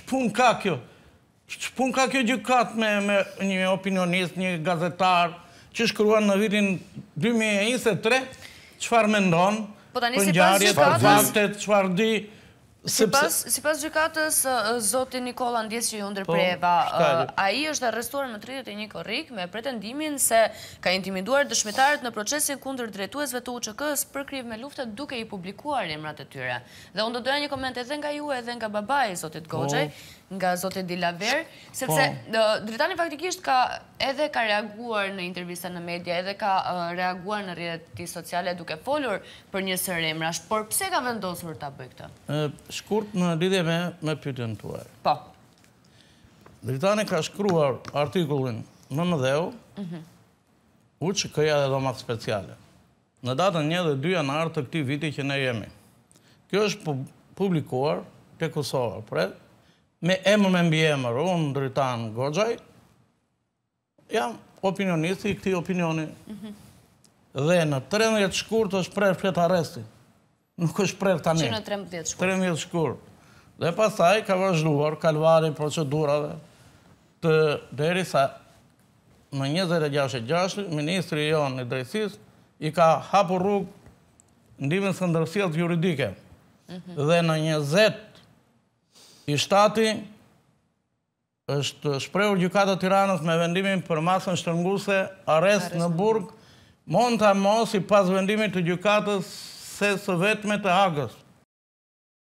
Ç'pun ka kjo? Ç'pun ka kjo gjykat me një opinionist, një gazetar, që shkruan në vitin 2023, çfarë mendon, për ngjarjet, për faktet, çfarë di. Sipas gjykatës, zoti Nikola Ndjes që ju ndërpreva, ai është arrestuar në 31 korrik me pretendimin se ka intimiduar dëshmitarët në procesin kundër drejtuesve të UÇK-s për krim me luftë duke i publikuar emrat e tyre. Dhe unë do doja një koment edhe nga ju edhe nga babai i zotit Goxhaj, nga zoti Dilaver, sepse Dritani faktikisht ka reaguar në intervista në media, edhe ka reaguar në rrjetet sociale duke folur për një sër emrash, por pse ka vendosur ta bëj këtë? Shkurt në lidhje me pyetjen tuaj. Po. Dritani ka shkruar artikullin në Mëdheu, UÇK-ja dhe dhomat speciale. Në datën 1 dhe 2 janar të këtij viti që ne jemi. Kjo është publikuar te Kosova, me emër me mbiemër, unë Dritan Goxhaj, jam opinionisti i këtij opinioni. Dhe në 13 shkurt është prerë flet arresti. Nuk është prerë tani. Që në 13 shkurt. 13 shkurt. Dhe pastaj ka vazhduar kalvari procedurave derisa në 2066 ministri jon i drejtësisë i ka hapur rrugë ndihmën së ndërsjelljes juridike. Dhe në 20 i shtati është shprehur gjykata e Tiranës me vendimin për masën shtrënguese arrest në burg, monta mos i pas vendimit të gjykatës se së vetme të Hagës.